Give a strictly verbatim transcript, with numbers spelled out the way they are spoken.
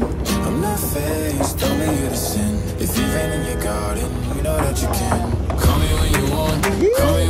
I'm not faced, only here to sin. If you've in your garden, you know that you can. Call me when you want, call me